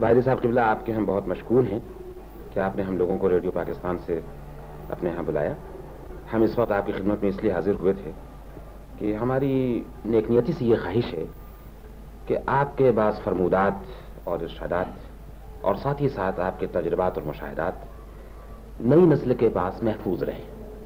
قائد صاحب قبلہ، آپ کے ہم بہت مشکور ہیں کہ آپ نے ہم لوگوں کو ریڈیو پاکستان سے اپنے ہاں بلایا. ہم اس وقت آپ کی خدمت میں اس لیے حاضر ہوئے تھے کہ ہماری نیک نیتی سے یہ خواہش ہے کہ آپ کے بعض فرمودات اور ارشادات اور ساتھ ہی ساتھ آپ کے تجربات اور مشاہدات نئی نسل کے پاس محفوظ رہیں.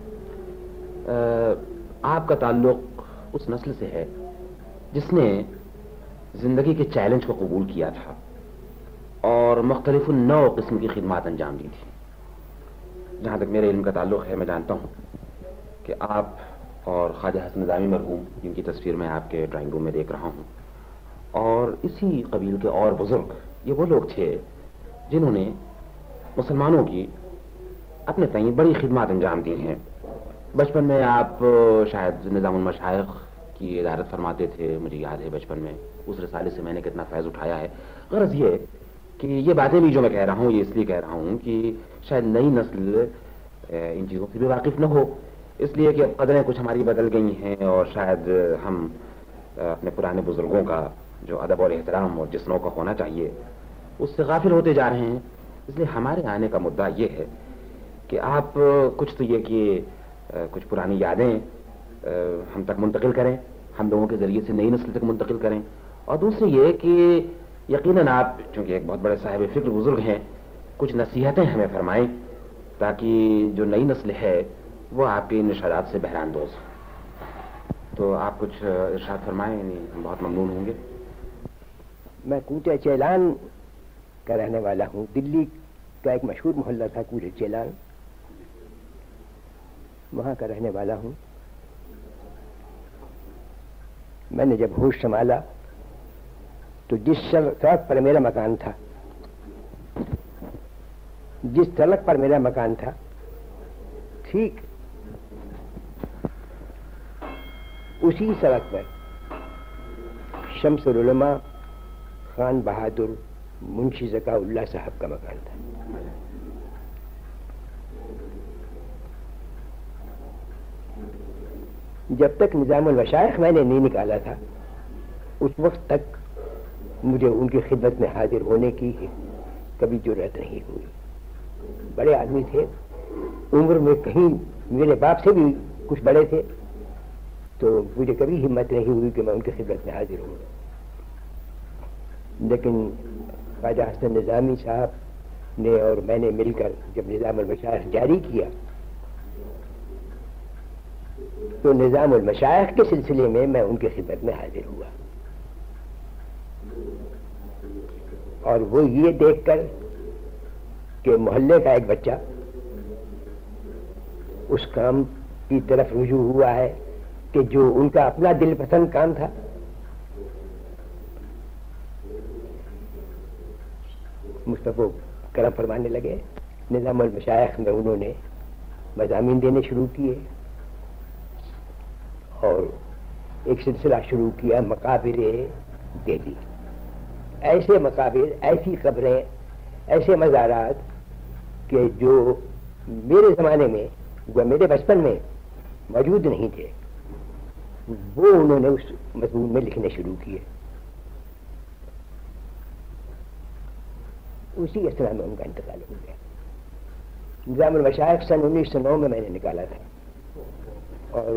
آپ کا تعلق اس نسل سے ہے جس نے زندگی کے چیلنج کو قبول کیا تھا اور مختلف نوع قسم کی خدمات انجام دی تھی. جہاں تک میرے علم کا تعلق ہے، میں جانتا ہوں کہ آپ اور خواجہ حسن نظامی مرحوم، جن کی تصویر میں آپ کے ڈرائنگ روم میں دیکھ رہا ہوں، اور اسی قبیل کے اور بزرگ، یہ وہ لوگ تھے جنہوں نے مسلمانوں کی اپنے تئیں بڑی خدمات انجام دی ہیں. بچپن میں آپ شاید نظام المشائخ کی ادارت فرماتے تھے، مجھے یاد ہے بچپن میں اس رسالے سے میں نے کتنا فیض اٹھایا ہے. غرض یہ کہ یہ باتیں بھی جو میں کہہ رہا ہوں یہ اس لیے کہہ رہا ہوں کہ شاید نئی نسل ان چیزوں سے بھی واقف نہ ہو، اس لیے کہ اب قدریں کچھ ہماری بدل گئی ہیں اور شاید ہم اپنے پرانے بزرگوں کا جو ادب اور احترام اور جس نوع کا ہونا چاہیے اس سے غافل ہوتے جا رہے ہیں. اس لیے ہمارے آنے کا مدعا یہ ہے کہ آپ کچھ تو یہ کہ کچھ پرانی یادیں ہم تک منتقل کریں، ہم لوگوں کے ذریعے سے نئی نسل تک منتقل کریں، اور دوسری یہ کہ یقیناً آپ چونکہ ایک بہت بڑے صاحب فکر بزرگ ہیں، کچھ نصیحتیں ہمیں فرمائیں تاکہ جو نئی نسل ہے وہ آپ کے ارشادات سے بہرہ اندوز ہو. تو آپ کچھ ارشاد فرمائیں، یعنی ہم بہت ممنون ہوں گے. میں کوٹہ چیلان کا رہنے والا ہوں. دلی کا ایک مشہور محلہ تھا کوٹہ چیلان، وہاں کا رہنے والا ہوں. میں نے جب ہوش سنبھالا تو جس سڑک پر میرا مکان تھا، جس سڑک پر میرا مکان تھا، ٹھیک اسی سڑک پر شمس العلماء خان بہادر منشی ذکا اللہ صاحب کا مکان تھا. جب تک نظام المشائخ میں نے نہیں نکالا تھا اس وقت تک مجھے ان کی خدمت میں حاضر ہونے کی کبھی جرأت نہیں ہوئی. بڑے آدمی تھے، عمر میں کہیں میرے باپ سے بھی کچھ بڑے تھے، تو مجھے کبھی ہمت نہیں ہوئی کہ میں ان کی خدمت میں حاضر ہوں. لیکن خواجہ حسن نظامی صاحب نے اور میں نے مل کر جب نظام المشائخ جاری کیا تو نظام المشائخ کے سلسلے میں میں ان کی خدمت میں حاضر ہوا. اور وہ یہ دیکھ کر کہ محلے کا ایک بچہ اس کام کی طرف رجوع ہوا ہے کہ جو ان کا اپنا دل پسند کام تھا، مجھ پر وہ کرم فرمانے لگے. نظام المشائخ میں انہوں نے مضامین دینے شروع کیے اور ایک سلسلہ شروع کیا مقابر دہلی. ایسے مقابر، ایسی قبریں، ایسے مزارات کہ جو میرے زمانے میں وہ میرے بچپن میں موجود نہیں تھے، وہ انہوں نے اس مضمون میں لکھنے شروع کیے. اسی اثنا میں ان کا انتقال ہو گیا. نظام المشائخ سن 1909 میں نے نکالا تھا اور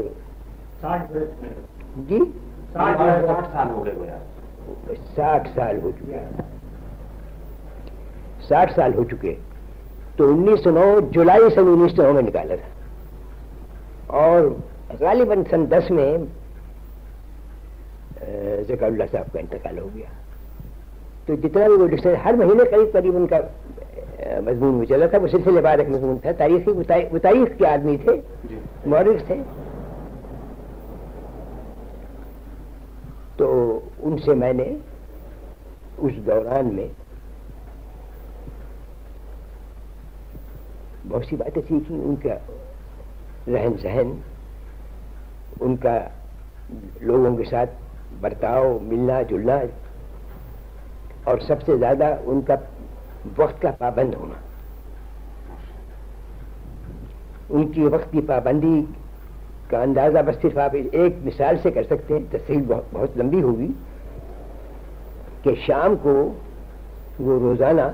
جی 60 سال ہو گئے. 60 سال ہو چکے، 60 سال ہو چکے. تو 1909 جولائی سن 1909 میں نکالا تھا اور غالباً سن 10 میں ذکا اللہ صاحب کا انتقال ہو گیا. تو جتنا بھی وہ ڈکشنری ہر مہینے قریب قریب ان کا مضمون میں چلا تھا. وہ سلسلے بعد ایک مضمون تھا تاریخی. وہ تاریخ کے آدمی تھے، مورخ تھے. تو ان سے میں نے اس دوران میں بہت سی باتیں سیکھی. ان کا رہن سہن، ان کا لوگوں کے ساتھ برتاؤ، ملنا جلنا، اور سب سے زیادہ ان کا وقت کا پابند ہونا. ان کی وقت کی پابندی کا اندازہ بس صرف آپ ایک مثال سے کر سکتے ہیں. تفصیل بہت لمبی ہوگی کہ شام کو وہ روزانہ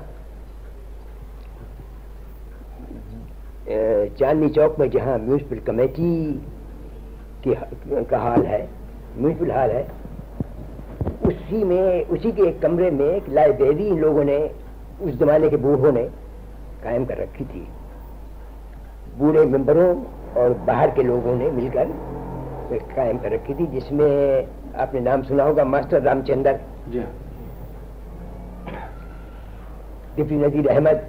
چاندنی چوک میں جہاں میونسپل کمیٹی کا حال ہے، میونسپل حال ہے، اسی کے ایک کمرے میں ایک لائبریری ان لوگوں نے، اس زمانے کے بوڑھوں نے قائم کر رکھی تھی، بوڑھے ممبروں اور باہر کے لوگوں نے مل کر قائم کر رکھی تھی، جس میں آپ نے نام سنا ہوگا ماسٹر رام چندر، ڈپٹی نذیر احمد،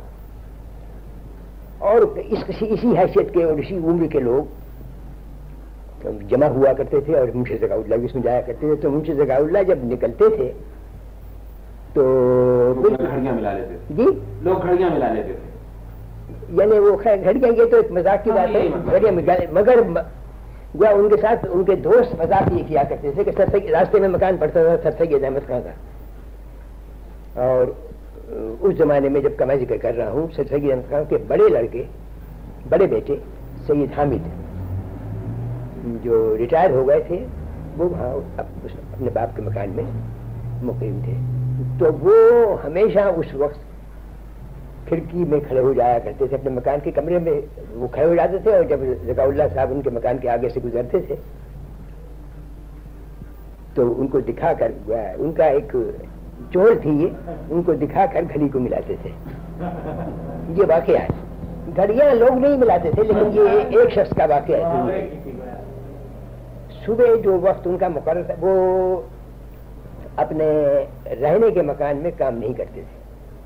اور اسی حیثیت کے اور اسی عمر کے لوگ جمع ہوا کرتے تھے اور منشی ذکاء اللہ بھی اس میں جایا کرتے تھے. تو منشی ذکاء اللہ جب نکلتے تھے تو گھڑیاں ملا لیتے تھے. جی لوگ گھڑیاں ملا لیتے تھے، یعنی وہ گھڑیاں، یہ تو ایک مذاق کی بات ہے، گھڑیاں ملا، مگر گویا ان کے ساتھ ان کے دوست مذاق یہ کیا کرتے تھے کہ راستے میں مکان پڑتا تھا سر سید احمد خان کا. اور اس زمانے میں جب کا میں ذکر کر رہا ہوں، سر سید احمد خان کے بڑے لڑکے، بڑے بیٹے سید حامد جو ریٹائر ہو گئے تھے، وہ وہاں اپنے باپ کے مکان میں مقیم تھے. تو وہ ہمیشہ اس وقت کھڑکی میں کھڑے ہو جایا کرتے تھے، اپنے مکان کے کمرے میں وہ کھڑے ہو جاتے تھے، اور جب ذکاء اللہ صاحب ان کے مکان کے آگے سے گزرتے تھے تو ان کو دکھا کر، ان کا ایک چور تھی یہ، ان کو دکھا کر گھڑی کو ملاتے تھے. یہ واقعہ ہے، گھڑیاں لوگ نہیں ملاتے تھے، لیکن یہ ایک شخص کا واقعہ ہے. صبح جو وقت ان کا مقرر تھا، وہ اپنے رہنے کے مکان میں کام نہیں کرتے تھے.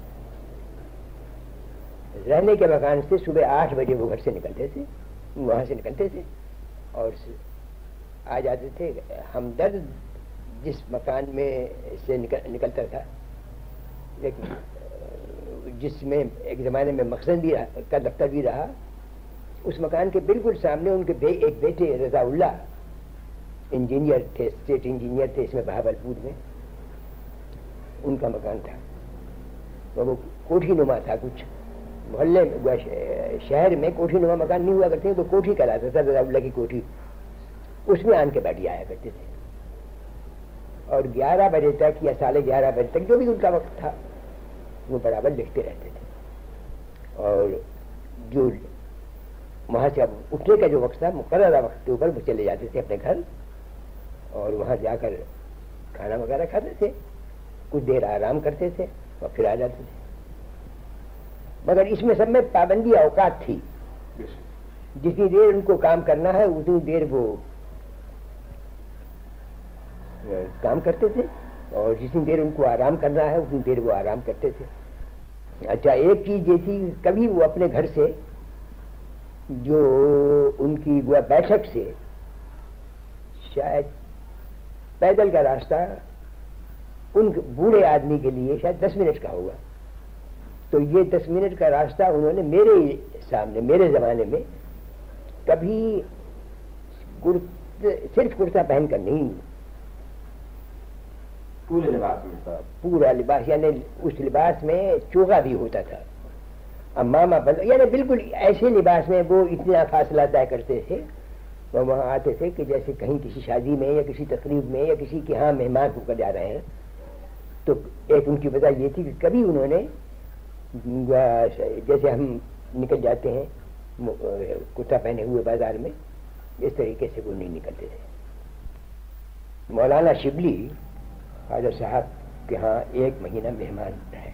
رہنے کے مکان سے صبح 8 بجے وہ گھر سے نکلتے تھے، وہاں سے نکلتے تھے اور آ جاتے تھے ہمدرد جس مکان میں سے نکلتا تھا، لیکن جس میں ایک زمانے میں مخزن بھی کا دفتر بھی رہا، اس مکان کے بالکل سامنے ان کے ایک بیٹے رضا اللہ انجینئر تھے، اسٹیٹ انجینئر تھے اس میں بہاولپور میں، ان کا مکان تھا. وہ کوٹھی نما تھا، کچھ محلے میں شہر میں کوٹھی نما مکان نہیں ہوا کرتے، تو کوٹھی کہلاتا تھا، رضا اللہ کی کوٹھی، اس میں آن کے بیٹھ جایا کرتے تھے. اور 11 بجے تک یا 11:30 بجے تک جو بھی ان کا وقت تھا وہ برابر لکھتے رہتے تھے. اور جو وہاں سے اب اٹھنے کا جو وقت تھا، مقررہ وقت کے اوپر وہ چلے جاتے تھے اپنے گھر، اور وہاں جا کر کھانا وغیرہ کھاتے تھے، کچھ دیر آرام کرتے تھے اور پھر آ جاتے تھے. مگر اس میں سب میں پابندی اوقات تھی، جتنی دیر ان کو کام کرنا ہے اتنی دیر وہ کام کرتے تھے، اور جتنی دیر ان کو آرام کرنا ہے اتنی دیر وہ آرام کرتے تھے. اچھا، ایک چیز یہ تھی، کبھی وہ اپنے گھر سے جو ان کی وہ بیٹھک سے شاید پیدل کا راستہ ان بوڑھے آدمی کے لیے شاید 10 منٹ کا ہوگا. تو یہ 10 منٹ کا راستہ انہوں نے میرے سامنے، میرے زمانے میں کبھی صرف کرتا پہن کر نہیں، پورے لباس میں، پورا لباس، یعنی اس لباس میں چوغا بھی ہوتا تھا، امامہ یعنی بالکل ایسے لباس میں وہ اتنا فاصلہ طے کرتے تھے. وہ وہاں آتے تھے کہ جیسے کہیں کسی شادی میں یا کسی تقریب میں یا کسی کے ہاں مہمان ہو کر جا رہے ہیں. تو ایک ان کی وجہ یہ تھی کہ کبھی انہوں نے جیسے ہم نکل جاتے ہیں کرتا پہنے ہوئے بازار میں، اس طریقے سے وہ نہیں نکلتے تھے. مولانا شبلی خواجہ صاحب کے ہاں 1 مہینہ مہمان رہے.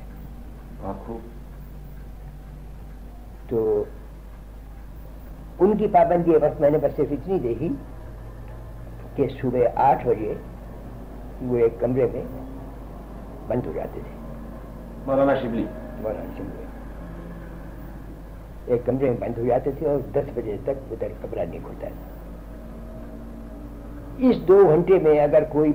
تو ان کی پابندی وقت میں نے بس صرف اتنی دیکھی کہ صبح 8 بجے وہ ایک کمرے میں بند ہو جاتے تھے. مولانا شبلی ایک کمرے میں بند ہو جاتے تھے، اور 10 بجے تک ادھر کمرہ نہیں کھلتا تھا. اس 2 گھنٹے میں اگر کوئی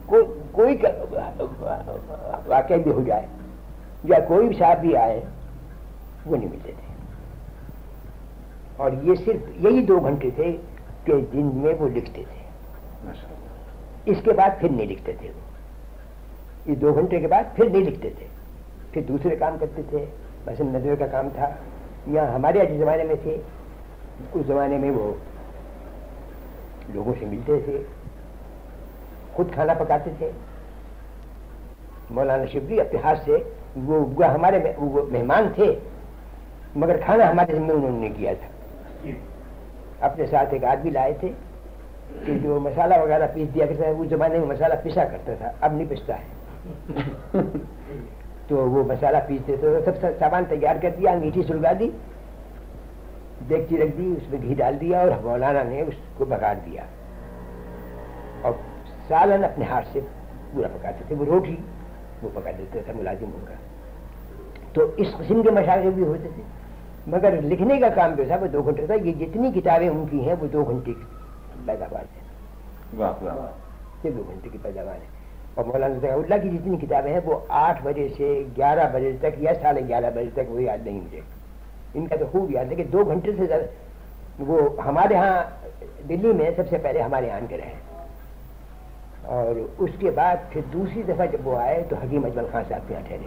واقعہ بھی ہو جائے یا کوئی بھی صاحب بھی آئے، وہ نہیں ملتے تھے. اور یہ صرف یہی 2 گھنٹے تھے کہ دن میں وہ لکھتے تھے. اس کے بعد پھر نہیں لکھتے تھے. یہ 2 گھنٹے کے بعد پھر نہیں لکھتے تھے، پھر دوسرے کام کرتے تھے. مثلا نظر کا کام تھا، یا ہمارے جس زمانے میں تھے اس زمانے میں وہ لوگوں سے ملتے تھے، خود کھانا پکاتے تھے. مولانا شبلی اپنے ہاتھ سے وہ ہمارے وہ مہمان تھے مگر کھانا ہمارے ذمہ انہوں نے کیا تھا. اپنے ساتھ ایک آدمی لائے تھے کہ جو مسالہ وغیرہ پیس دیا کرتا ہے. اس زمانے میں مسالہ پیسا کرتا تھا, اب نہیں پیستا ہے. تو وہ مسالہ پیستے تو سب سامان تیار کر دیا, انگیٹھی سلگا دی, دیگچی رکھ دی, اس میں گھی ڈال دیا اور مولانا نے اس کو بگاڑ دیا اور سالن اپنے ہاتھ سے پورا پکاتے تھے. وہ روٹی وہ پکا دیتے تھے ملازموں کا. تو اس قسم کے مشاغل بھی ہوتے تھے. مگر لکھنے کا کام جو تھا وہ 2 گھنٹے تھا. یہ جتنی کتابیں ان کی ہیں وہ 2 گھنٹے کی پیداوار ہے, یہ 2 گھنٹے کی پیداوار ہے. اور مولانا ثناء اللہ کی جتنی کتابیں ہیں وہ 8 بجے سے 11 بجے تک یا 11:30 بجے تک, وہ یاد نہیں مجھے. ان کا تو خوب یاد ہے کہ 2 گھنٹے سے زیادہ. وہ ہمارے ہاں دلی میں سب سے پہلے ہمارے یہاں کے رہے, اور اس کے بعد پھر دوسری دفعہ جب وہ آئے تو حکیم اجمل خان صاحب کے یہاں ٹھہرے.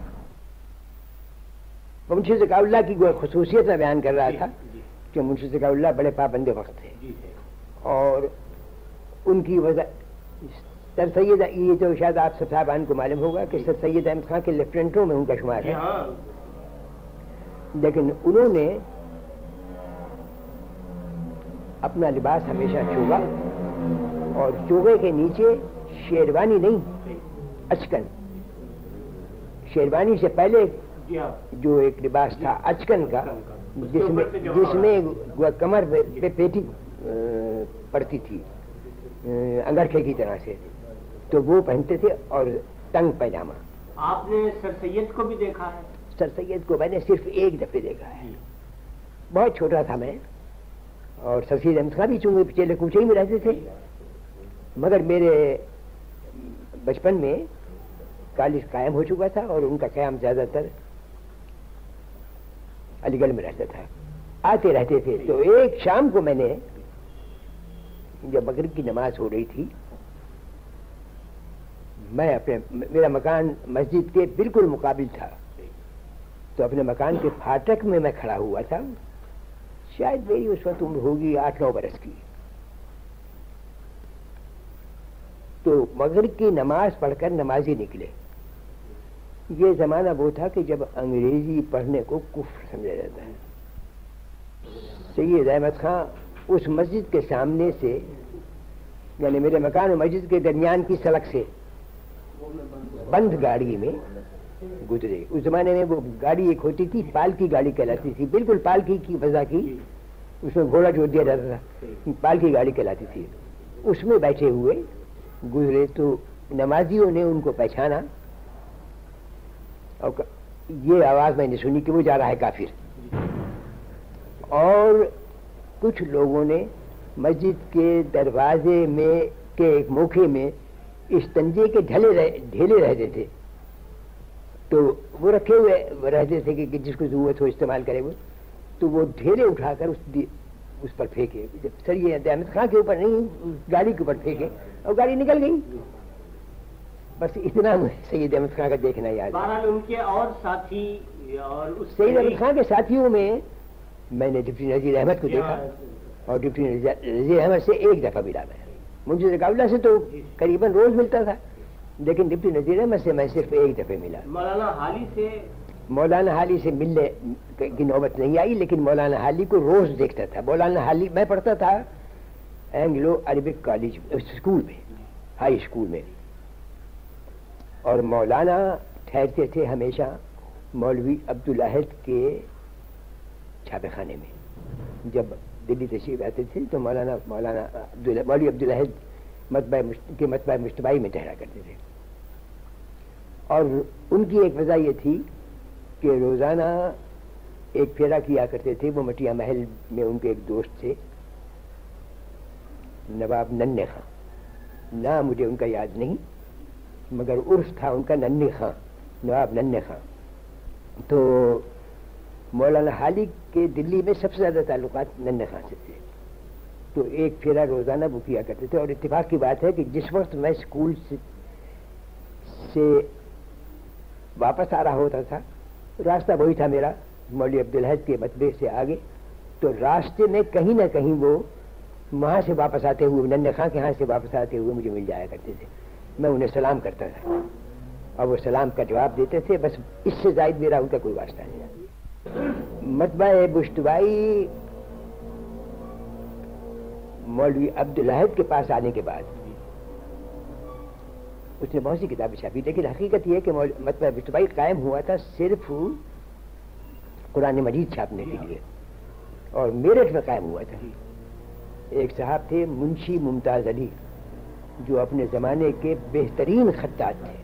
منشی ذکاء اللہ کی کوئی خصوصیت میں بیان کر رہا تھا کہ منشی ذکاء اللہ بڑے پابند وقت تھے, اور ان کی وجہ سر سید, یہ تو شاید آپ سب صاحبان کو معلوم ہوگا کہ سر سید احمد خان کے لیفٹیننٹوں میں ان کا شمار ہے. لیکن انہوں نے اپنا لباس ہمیشہ چوغا, اور چوغے کے نیچے شیروانی نہیں, اچکن. شیروانی سے پہلے جو ایک لباس تھا اچکن کا, جس میں کمر پہ پیٹی پڑتی تھی انگرکھے کی طرح سے, تو وہ پہنتے تھے, اور تنگ پیجامہ. آپ نے سر سید کو بھی دیکھا ہے؟ سر سید کو میں نے صرف ایک دفعہ دیکھا ہے, بہت چھوٹا تھا میں. اور سر سید احمد خان بھی چونکہ پچھلے کوچے ہی میں رہتے تھے, مگر میرے بچپن میں کالج قائم ہو چکا تھا, اور ان کا قیام زیادہ تر علی گڑھ میں رہتا تھا, آتے رہتے تھے. تو ایک شام کو میں نے, جب مغرب کی نماز ہو رہی تھی, میں میرا مکان مسجد کے بالکل مقابل تھا, تو اپنے مکان کے پھاٹک میں میں کھڑا ہوا تھا. شاید میری اس وقت عمر ہوگی 8-9 برس کی. تو مغرب کی نماز پڑھ کر نمازی نکلے. یہ زمانہ وہ تھا کہ جب انگریزی پڑھنے کو کفر سمجھا جاتا ہے. سید احمد خان اس مسجد کے سامنے سے, یعنی میرے مکان اور مسجد کے درمیان کی سڑک سے بند گاڑی میں گزرے. اس زمانے میں وہ گاڑی ایک ہوتی تھی, پالکی گاڑی کہلاتی تھی, بالکل پالکی کی وضع کی, اس میں گھوڑا جوڑ دیا جاتا تھا, پالکی گاڑی کہلاتی تھی. اس میں بیٹھے ہوئے گزرے. تو نمازیوں نے ان کو پہچانا, اور یہ آواز میں نے سنی کہ وہ جا رہا ہے کافر. اور کچھ لوگوں نے مسجد کے دروازے میں کے ایک موقع میں استنجے کے ڈھیلے رہتے تھے, تو وہ رکھے ہوئے رہتے تھے کہ جس کو ضرورت ہو استعمال کرے وہ. تو وہ ڈھیلے اٹھا کر اس پر پھینکے. سر یہ احمد خان کے اوپر نہیں, گاڑی کے اوپر پھینکے, اور گاڑی نکل گئی. بس اتنا سید احمد خان کا دیکھنا یاد ہے. ان کے اور ساتھی, اور سید احمد خان کے ساتھیوں میں میں نے ڈپٹی نذیر احمد کو دیکھا, اور ڈپٹی نذیر احمد سے ایک دفعہ ملا. میں منشی ذکاء اللہ سے تو قریباً روز ملتا تھا, لیکن ڈپٹی نذیر احمد سے میں صرف ایک دفعہ ملا. مولانا حالی سے ملنے کی نوبت نہیں آئی, لیکن مولانا حالی کو روز دیکھتا تھا. مولانا حالی, میں پڑھتا تھا اینگلو عربک کالج اسکول میں, ہائی اسکول میں, اور مولانا ٹھہرتے تھے ہمیشہ مولوی عبدالاحد کے چھاپے خانے میں. جب دلی تشریف آتے تھے تو مولوی عبدالاحد مطبع مشتبائی میں ٹھہرا کرتے تھے. اور ان کی ایک وجہ یہ تھی کہ روزانہ ایک پھیرا کیا کرتے تھے. وہ مٹیا محل میں ان کے ایک دوست تھے نواب ننھے خان, نام مجھے ان کا یاد نہیں, مگر عرف تھا ان کا ننھے خان, نواب ننھے خان. تو مولانا حالی کے دلی میں سب سے زیادہ تعلقات ننھے خان سے تھے. تو ایک پھیرا روزانہ وہ کیا کرتے تھے. اور اتفاق کی بات ہے کہ جس وقت میں اسکول سے واپس آ رہا ہوتا تھا, راستہ وہی تھا میرا مولوی عبدالاحد کے مطبع سے آگے, تو راستے میں کہیں نہ کہیں وہ وہاں سے واپس آتے ہوئے, ننھے خان کے ہاں سے واپس آتے ہوئے مجھے مل جایا کرتے تھے. میں انہیں سلام کرتا تھا, اور وہ سلام کا جواب دیتے تھے، بس اس سے زائد میرا ان کا کوئی واسطہ نہیں۔ مطبع بشتوائی مولوی عبدالحد کے پاس آنے کے بعد اس نے بہت سی کتابیں چھاپی، لیکن حقیقت یہ ہے کہ مطبع بشتوائی قائم ہوا تھا صرف قرآن مجید چھاپنے کے لیے، اور میرٹھ میں قائم ہوا تھا۔ ایک صاحب تھے منشی ممتاز علی، جو اپنے زمانے کے بہترین خطاط تھے،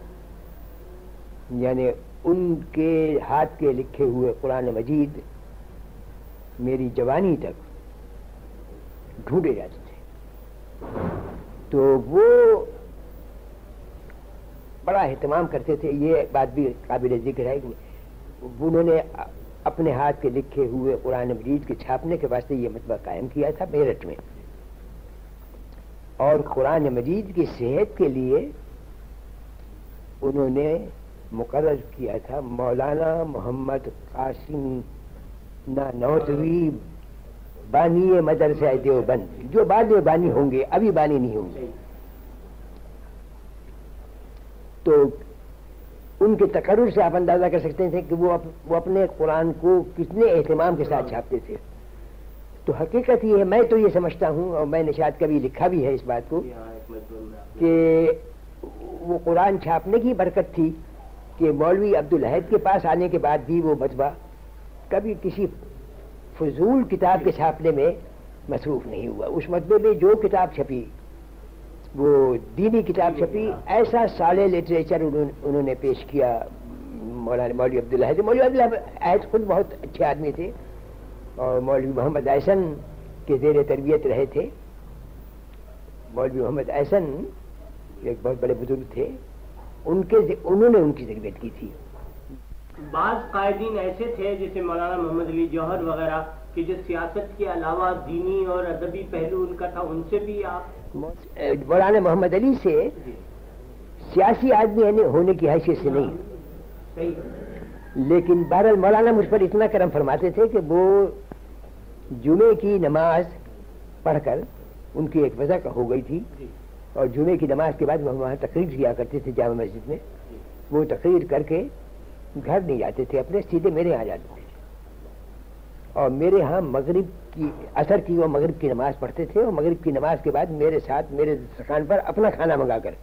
یعنی ان کے ہاتھ کے لکھے ہوئے قرآن مجید میری جوانی تک ڈھونڈے جاتے تھے، تو وہ بڑا اہتمام کرتے تھے۔ یہ بات بھی قابل ذکر ہے کہ انہوں نے اپنے ہاتھ کے لکھے ہوئے قرآن مجید کے چھاپنے کے واسطے یہ مطبع قائم کیا تھا میرٹھ میں، اور قرآن مجید کی صحت کے لیے انہوں نے مقرر کیا تھا مولانا محمد قاسم نانوتوی بانی مدرسہ دیوبند، جو بعد میں بانی ہوں گے، ابھی بانی نہیں ہوں گے۔ تو ان کے تقرر سے آپ اندازہ کر سکتے ہیں کہ وہ اپنے قرآن کو کتنے اہتمام کے ساتھ چھاپتے تھے۔ تو حقیقت یہ ہے، میں تو یہ سمجھتا ہوں، اور میں نے شاید کبھی لکھا بھی ہے اس بات کو، کہ وہ قرآن چھاپنے کی برکت تھی کہ مولوی عبدالحد کے پاس آنے کے بعد بھی وہ مطبع کبھی کسی فضول کتاب کے چھاپنے میں مصروف نہیں ہوا۔ اس مطبعے میں جو کتاب چھپی وہ دینی کتاب چھپی، ایسا سالے لٹریچر انہوں نے پیش کیا مولوی عبدالحد۔ مولوی عبدالحد خود بہت اچھے آدمی تھے، اور مولوی محمد احسن کے زیر تربیت رہے تھے۔ مولوی محمد احسن ایک بہت بڑے بزرگ تھے، انہوں نے ان کی تربیت کی تھی۔ بعض قائدین ایسے تھے جیسے مولانا محمد علی جوہر وغیرہ کہ جو سیاست کے علاوہ دینی اور ادبی پہلو ان کا تھا، ان سے بھی آپ؟ مولانا محمد علی سے سیاسی آدمی ہونے کی حیثیت سے نہیں، لیکن بہرحال مولانا مجھ پر اتنا کرم فرماتے تھے کہ وہ جمعے کی نماز پڑھ کر، ان کی ایک وضع ہو گئی تھی، اور جمعے کی نماز کے بعد وہ وہاں تقریر کیا کرتے تھے جامع مسجد میں۔ وہ تقریر کر کے گھر نہیں جاتے تھے اپنے، سیدھے میرے یہاں جاتے تھے، اور میرے ہاں مغرب کی اثر کی وہ مغرب کی نماز پڑھتے تھے، اور مغرب کی نماز کے بعد میرے ساتھ میرے دسترخوان پر اپنا کھانا منگا کر،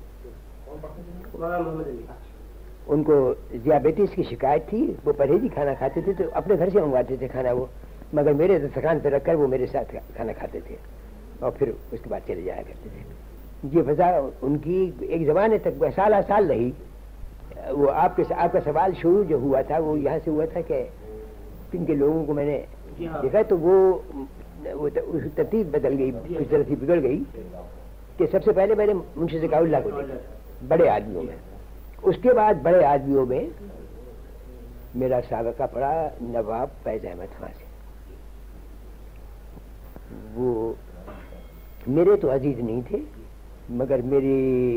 ان کو ذیابیطس کی شکایت تھی، وہ پرہیزی کھانا کھاتے تھے تو اپنے گھر سے منگواتے تھے کھانا وہ، مگر میرے دسترخوان پہ رکھ کر وہ میرے ساتھ کھانا کھاتے تھے، اور پھر اس کے بعد چلے جایا کرتے تھے۔ یہ وجہ ان کی ایک زمانے تک سالہ سال رہی۔ وہ آپ کا سوال شروع جو ہوا تھا وہ یہاں سے ہوا تھا کہ ان کے لوگوں کو میں نے دیکھا تو وہ ترتیب بدل گئی، کچھ ترتیب بگڑ گئی، کہ سب سے پہلے میں نے منشی ذکاء اللہ کو دیکھا بڑے آدمیوں میں، اس کے بعد بڑے آدمیوں میں میرا سابقہ پڑا نواب فیض احمد خان سے۔ وہ میرے تو عزیز نہیں تھے، مگر میری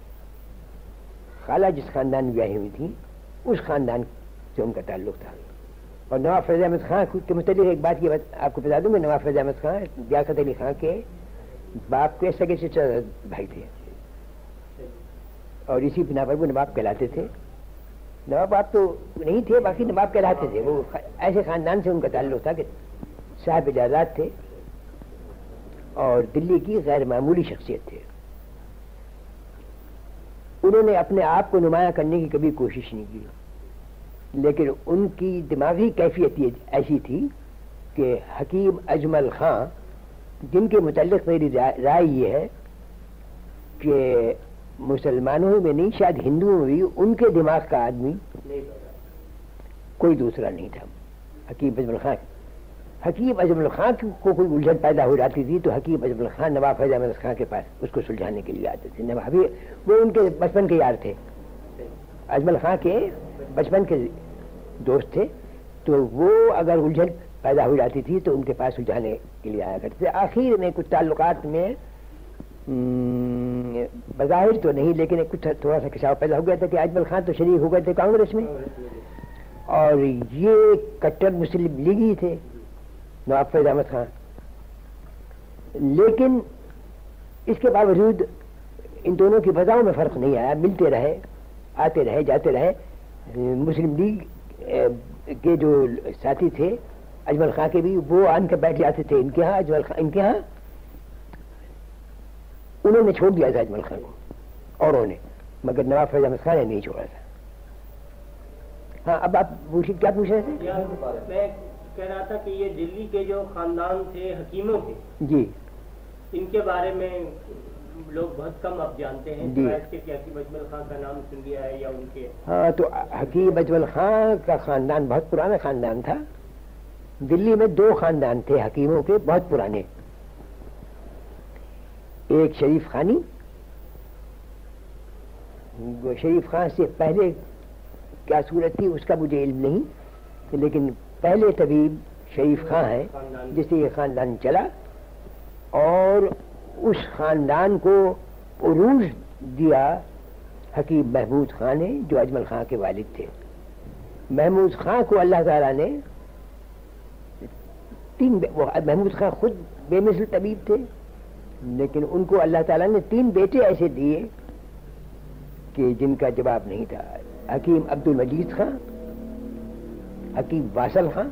خالہ جس خاندان میں بیاہی ہوئی تھی اس خاندان سے ان کا تعلق تھا۔ اور نواب فیض احمد خان کے متعلق ایک بات یہ آپ کو بتا دوں میں، نواب فیض احمد خان لیاقت علی خان کے باپ کے سگے سے بھائی تھے، اور اسی بنا پر وہ نواب کہلاتے تھے۔ نواب آپ تو نہیں تھے، باقی نواب کہلاتے تھے۔ وہ ایسے خاندان سے ان کا تعلق تھا کہ صاحب اجازات تھے، اور دلی کی غیر معمولی شخصیت تھے۔ انہوں نے اپنے آپ کو نمایاں کرنے کی کبھی کوشش نہیں کی، لیکن ان کی دماغی کیفیت ایسی تھی کہ حکیم اجمل خان، جن کے متعلق میری رائے یہ ہے کہ مسلمانوں میں نہیں شاید ہندوؤں میں بھی ان کے دماغ کا آدمی کوئی دوسرا نہیں تھا حکیم اجمل خان۔ حکیم اجمل خان کو کوئی الجھن پیدا ہو جاتی تھی تو حکیم اجمل خان نواب فیض احمد خان کے پاس اس کو سلجھانے کے لیے آتے تھے۔ وہ ان کے بچپن کے یار تھے، اجمل خان کے بچپن کے دوست تھے، تو وہ اگر الجھن پیدا ہو جاتی تھی تو ان کے پاس سلجھانے کے لیے آیا کرتے تھے۔ آخر میں کچھ تعلقات میں بظاہر تو نہیں لیکن کچھ تھوڑا سا کھچاؤ پیدا ہو گیا تھا کہ اجمل خان تو شریک ہو گئے تھے کانگریس میں، اور یہ کٹر مسلم لیگی تھے نواب فیض احمد خان، لیکن اس کے باوجود ان دونوں کی وجہوں میں فرق نہیں آیا، ملتے رہے، آتے رہے جاتے رہے. مسلم لیگ کے جو ساتھی تھے اجمل خان کے بھی, وہ آن کر بیٹھ جاتے تھے ان کے ہاں, اجمل خان ان کے ہاں. انہوں نے چھوڑ دیا تھا اجمل خان کو اوروں نے, مگر نواب فیض احمد خان نے نہیں چھوڑا تھا. ہاں اب آپ کیا پوچھ رہے تھے؟ میں کہہ رہا تھا کہ یہ دلی کے جو خاندان تھے حکیموں کے, جی, ان کے بارے میں لوگ بہت کم اب جانتے ہیں. جی, حکیم اجمل خان کا نام سن لیا ہے یا ان کے؟ ہاں, تو حکیم اجمل خان کا خاندان بہت پرانا خاندان تھا. دلی میں 2 خاندان تھے حکیموں کے بہت پرانے. ایک شریف خانی, شریف خان سے پہلے کیا صورت تھی اس کا مجھے علم نہیں, لیکن پہلے طبیب شریف خان ہے جس سے یہ خاندان چلا, اور اس خاندان کو عروج دیا حکیم محمود خان نے جو اجمل خان کے والد تھے. محمود خان کو اللہ تعالیٰ نے محمود خان خود بے مثل طبیب تھے, لیکن ان کو اللہ تعالیٰ نے 3 بیٹے ایسے دیے کہ جن کا جواب نہیں تھا. حکیم عبد المجید خان, حکیم واصل خان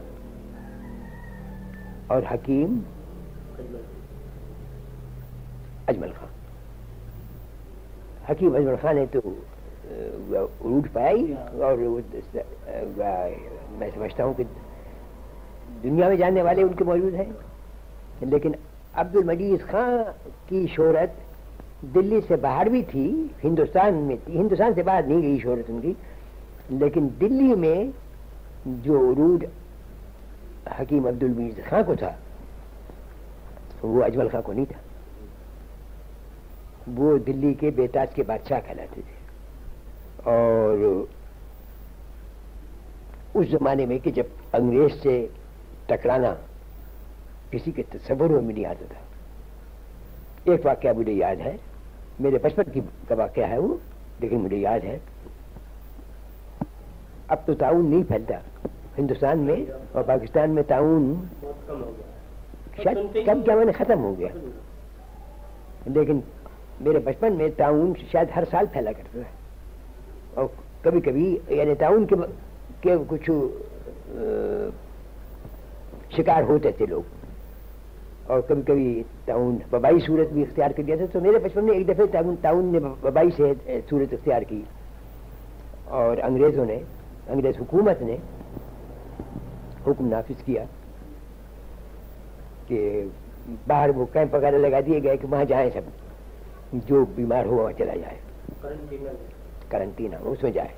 اور حکیم اجمل خان. حکیم اجمل خان نے تو عروج پائی, اور میں سمجھتا ہوں کہ دنیا میں جاننے والے ان کے موجود ہیں, لیکن عبد المجید خان کی شہرت دلی سے باہر بھی تھی, ہندوستان میں تھی. ہندوستان سے باہر نہیں گئی شہرت ان کی, لیکن دلی میں جو عروج حکیم عبد المجید خان کو تھا وہ اجمل خان کو نہیں تھا. وہ دلی کے بیتاج کے بادشاہ کہلاتے تھے. اور اس زمانے میں کہ جب انگریز سے ٹکرانا کسی کے تصوروں میں نہیں آتا تھا. ایک واقعہ مجھے یاد ہے, میرے بچپن کا واقعہ ہے وہ, لیکن مجھے یاد ہے. اب تو تعاون نہیں پھیلتا ہندوستان میں, اور پاکستان میں تعاون شاید کم کیا میں نے ختم ہو گیا, لیکن میرے بچپن میں تعاون شاید ہر سال پھیلا کرتا ہے. اور کبھی کبھی یعنی تعاون کے کچھ شکار ہوتے تھے لوگ, اور کبھی کبھی تعاون وبائی صورت بھی اختیار کر دیا تھا. تو میرے بچپن میں ایک دفعہ تعاون نے وبائی سے صورت اختیار کی, اور انگریز حکومت نے حکم نافذ کیا کہ باہر وہ کیمپ وغیرہ لگا دیے گئے کہ وہاں جائیں, سب جو بیمار ہو وہاں چلا جائے, کرنٹینا اس میں جائے.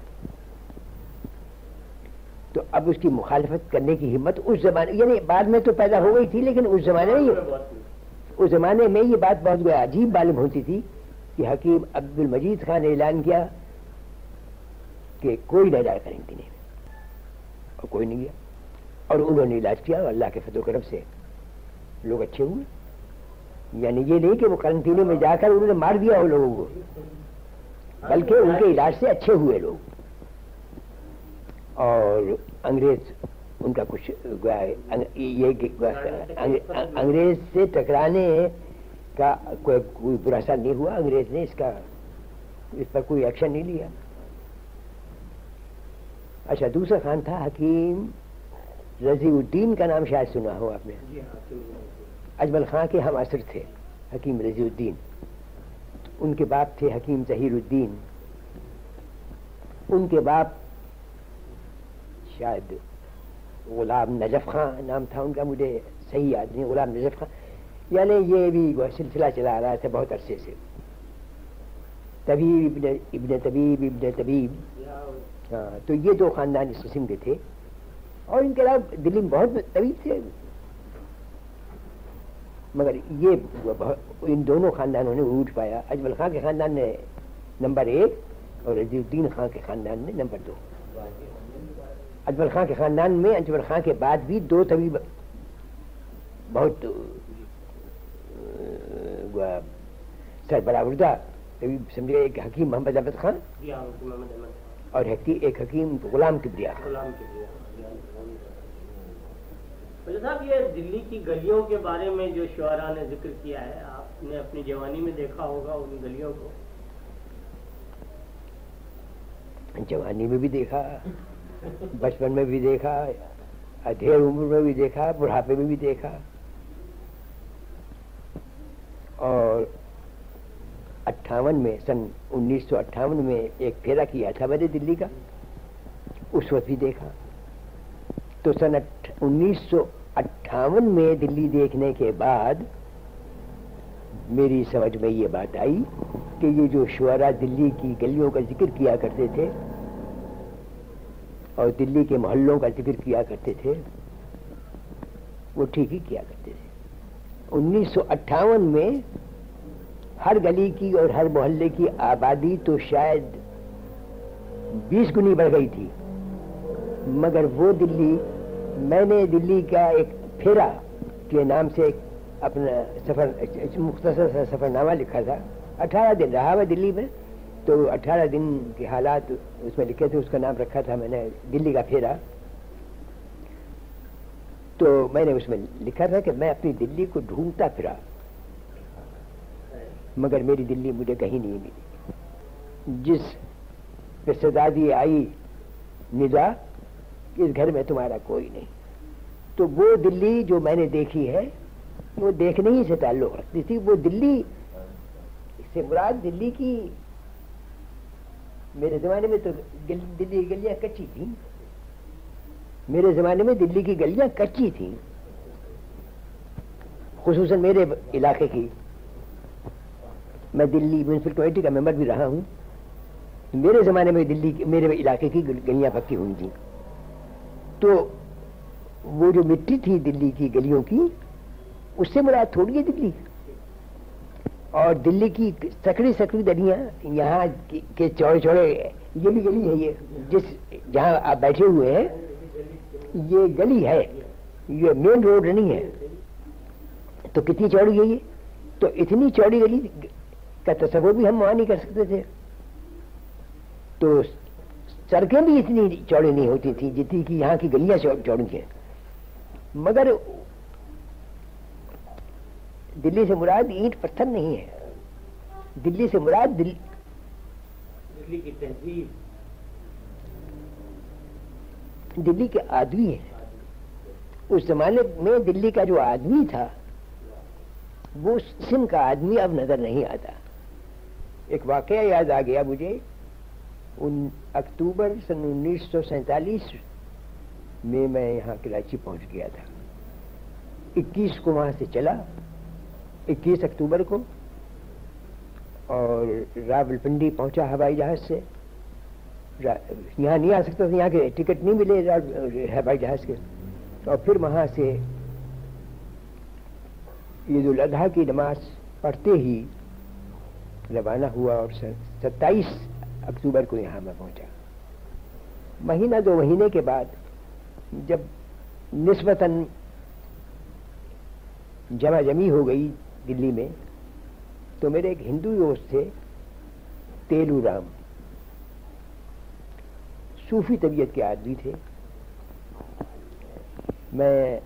تو اب اس کی مخالفت کرنے کی ہمت اس زمانے, یعنی بعد میں تو پیدا ہو گئی تھی, لیکن اس زمانے میں یہ بات بہت عجیب معلوم ہوتی تھی کہ حکیم عبد المجید خان نے اعلان کیا کہ کوئی نہ جائے کرنٹینے میں, اور کوئی نہیں گیا. اور انہوں نے علاج کیا, اور اللہ کے فضل و کرم سے لوگ اچھے ہوئے. یعنی یہ نہیں کہ وہ کرنٹینے میں جا کر انہوں نے مار دیا وہ لوگوں کو, بلکہ ان کے علاج سے اچھے ہوئے لوگ. اور انگریز ان کا کچھ انگریز سے ٹکرانے کا کوئی برا اثر نہیں ہوا. انگریز نے اس پر کوئی ایکشن نہیں لیا. اچھا, دوسرا خان تھا حکیم رضی الدین, کا نام شاید سنا ہو آپ نے. اجمل خان کے ہم عصر تھے حکیم رضی الدین. ان کے باپ تھے حکیم ظہیر الدین. ان کے باپ شاید غلام نجف خان نام تھا ان کا, مجھے صحیح یاد نہیں, غلام نجف خان. یعنی یہ بھی سلسلہ چلا آ رہا تھا بہت عرصے سے. طبیب ابن طبیب. ہاں, تو یہ 2 خاندان اس قسم کے تھے. اور ان کے علاوہ دلی میں بہت طبیب تھے, مگر یہ ان دونوں خاندانوں نے عروج پایا. اجمل خان کے خاندان نے نمبر 1 اور رضی الدین خان کے خاندان نے نمبر 2. اجمل خان کے خاندان میں اجمل خان کے بعد بھی 2 طبیب بہت سربراہ طبیب سمجھے, ایک حکیم محمد احمد خان اور ایک حکیم غلام کبریا خان. صاحب, یہ دلی کی گلیوں کے بارے میں جو شعراء نے ذکر کیا ہے, آپ نے اپنی جوانی میں دیکھا ہوگا ان گلیوں کو. जवानी में भी देखा, बचपन में भी देखा, अधेड़ उम्र में भी देखा, बुढ़ापे में भी देखा। और 58 में, सन 1958 में एक फेरा किया था मैंने दिल्ली का, उस वक्त भी देखा। तो सन 1958 में दिल्ली देखने के बाद मेरी समझ में ये बात आई कि ये जो शुअरा दिल्ली की गलियों का जिक्र किया करते थे और दिल्ली के मोहल्लों का जिक्र किया करते थे, वो ठीक ही किया करते थे। 1958 में हर गली की और हर मोहल्ले की आबादी तो शायद 20 गुनी बढ़ गई थी, मगर वो दिल्ली, मैंने दिल्ली का एक फेरा के नाम से एक अपना सफर, मुख्तसर सा सफरनामा लिखा था। 18 दिन रहा मैं दिल्ली में, तो 18 दिन के हालात उसमें लिखे थे, उसका नाम रखा था मैंने दिल्ली का फेरा। तो मैंने उसमें लिखा था कि मैं अपनी दिल्ली को ढूंढता फिरा, मगर मेरी दिल्ली मुझे कहीं नहीं मिली। जिस पे सदा दी आई निदा, इस घर में तुम्हारा कोई नहीं। तो वो दिल्ली जो मैंने देखी है, वो देखने ही से ताल्लुक रखती थी। वो दिल्ली से मुराद दिल्ली की, मेरे जमाने में तो दिल्ली की गलियां कच्ची थी, मेरे जमाने में दिल्ली की गलियां कच्ची थी, खुसूसन मेरे इलाके की। मैं दिल्ली म्युनिसिपल कमेटी का मेंबर भी रहा हूं। मेरे जमाने में दिल्ली, मेरे इलाके की गलियां पक्की हुई थी। तो वो जो मिट्टी थी दिल्ली की गलियों की, उससे मुराद थोड़ी है दिल्ली। और दिल्ली की सकड़ी सकड़ी गलियां, यहाँ के चौड़े चौड़े, ये भी गली है, ये जिस जहाँ आप बैठे हुए हैं, ये गली है, ये मेन रोड नहीं है। तो कितनी चौड़ी है ये? तो इतनी चौड़ी गली का तस्वुर भी हम वहां नहीं कर सकते थे। तो सड़कें भी इतनी चौड़ी नहीं होती थी जितनी कि यहाँ की गलियां चौड़ी हैं। मगर दिल्ली से मुराद ईंट पत्थर नहीं है, दिल्ली से मुराद दिल्ली की तहजीब, दिल्ली के आदमी है। उस जमाने में दिल्ली का जो आदमी था, वो सिंध का आदमी अब नजर नहीं आता। एक वाकया याद आ गया मुझे। अक्टूबर सन 1947 में मैं यहाँ कराची पहुंच गया था। 21 को वहां से चला, 21 अक्टूबर को, और रावलपिंडी पहुंचा हवाई जहाज से। यहाँ नहीं आ सकता था, यहाँ के टिकट नहीं मिले हवाई जहाज के। और फिर वहां से ईद उल अजहा की नमाज पढ़ते ही रवाना हुआ और 27 अक्टूबर को यहाँ मैं पहुंचा। महीना 2 महीने के बाद जब निस्बतन जमा जमी हो गई दिल्ली में, तो मेरे एक हिंदू दोस्त थे, तेलू राम, सूफी तबीयत के आदमी थे। मैं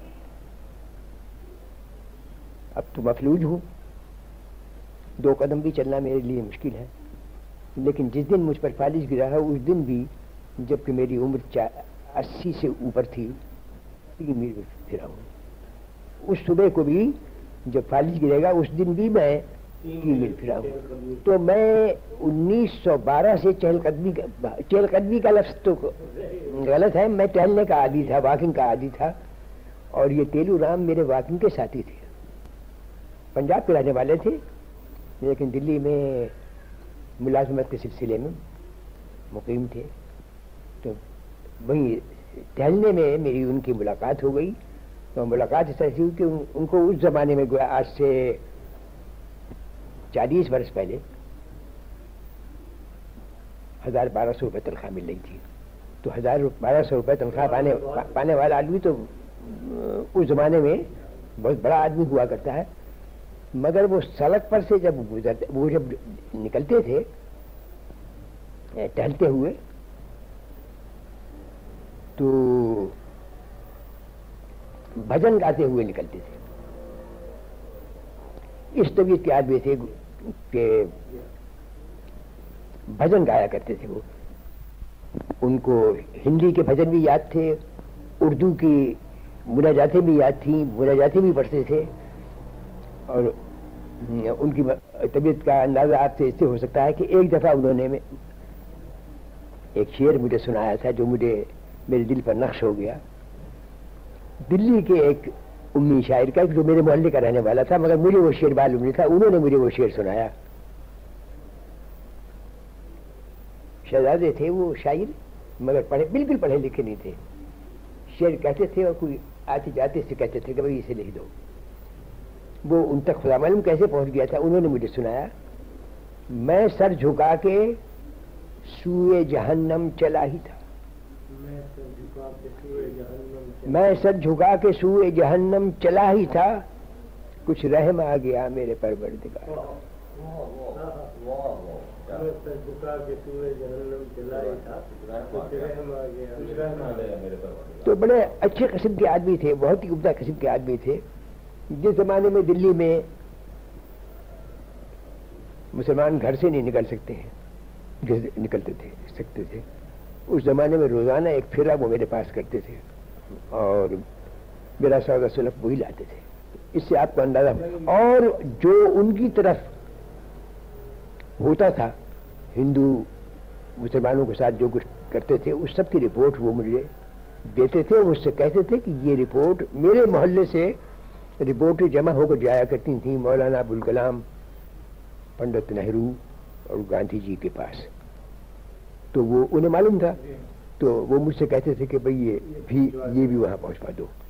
अब तो मफलूज हूं, 2 कदम भी चलना मेरे लिए मुश्किल है। लेकिन जिस दिन मुझ पर फालिज गिरा है, उस दिन भी, जबकि मेरी उम्र 80 से ऊपर थी, 3 मील फिरा हूं। उस सुबह को भी जब फालिज गिरेगा, उस दिन भी मैं 3 मील फिरा हूं। तो मैं 1912 से चहलकदमी का लफ्ज तो गलत है, मैं टहलने का आदी था, वॉकिंग का आदी था। और ये तेलू राम मेरे वॉकिंग के साथी थे। पंजाब के रहने वाले थे, लेकिन दिल्ली में मुलाजमत के सिलसिले में मुकीम थे। तो वहीं टहलने में मेरी उनकी मुलाकात हो गई। तो मुलाकात इस तरह से हुई कि उनको उस जमाने में, आज से 40 वर्ष पहले 1000-1200 रुपये तनख्वाह मिल रही थी। तो 1000-1200 रुपये तनख्वाह पाने वाला आदमी तो उस जमाने में बहुत बड़ा आदमी हुआ करता है। मगर वो सड़क पर से जब गुजरते, वो जब निकलते थे टहलते हुए, तो भजन गाते हुए निकलते थे। इस तबीयत के आदमी थे कि भजन गाया करते थे वो। ان کو ہندی کے بھجن بھی یاد تھے، اردو کی مناجاتیں بھی یاد تھیں، مناجاتیں بھی پڑھتے تھے، اور ان کی طبیعت کا اندازہ آپ سے اس سے ہو سکتا ہے کہ ایک دفعہ انہوں نے ایک شعر مجھے سنایا تھا جو میرے دل پر نقش ہو گیا. دلی کے ایک امی شاعر کا جو میرے محلے کا رہنے والا تھا، مگر مجھے وہ شعر معلوم نہیں تھا، انہوں نے مجھے وہ شعر سنایا. شہزادے تھے وہ شاعر، مگر بالکل پڑھے لکھے نہیں تھے. شعر کہتے تھے اور کوئی آتے جاتے سے کہتے تھے کہ بھائی اسے لکھ دو. وہ ان تک خدا معلوم کیسے پہنچ گیا تھا. انہوں نے مجھے سنایا، میں سر جھکا کے سوئے جہنم چلا ہی تھا، میں سر جھکا کے سوئے جہنم چلا ہی تھا، کچھ رحم آ گیا میرے پروردگار. تو بڑے اچھے قسم کے آدمی تھے، بہت ہی عمدہ قسم کے آدمی تھے. جس زمانے میں دلی میں مسلمان گھر سے نہیں نکل سکتے ہیں، نکلتے تھے، اس زمانے میں روزانہ ایک پھیرا وہ میرے پاس کرتے تھے اور میرا سودا سلف وہی لاتے تھے. اس سے آپ کو اندازہ. اور جو ان کی طرف ہوتا تھا ہندو مسلمانوں کے ساتھ جو کچھ کرتے تھے، اس سب کی رپورٹ وہ مجھے دیتے تھے. مجھ سے کہتے تھے کہ یہ رپورٹ میرے محلے سے رپورٹیں جمع ہو کر جایا کرتی تھیں مولانا ابوالکلام، پنڈت نہرو اور گاندھی جی کے پاس. تو وہ انہیں معلوم تھا، تو وہ مجھ سے کہتے تھے کہ بھئی یہ بھی وہاں پہنچوا دو.